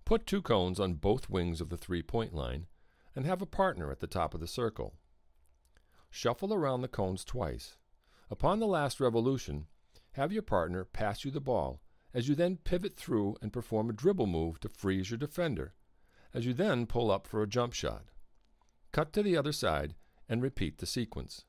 Put 2 cones on both wings of the 3-point line and have a partner at the top of the circle. Shuffle around the cones twice. Upon the last revolution, have your partner pass you the ball as you then pivot through and perform a dribble move to freeze your defender, as you then pull up for a jump shot. Cut to the other side and repeat the sequence.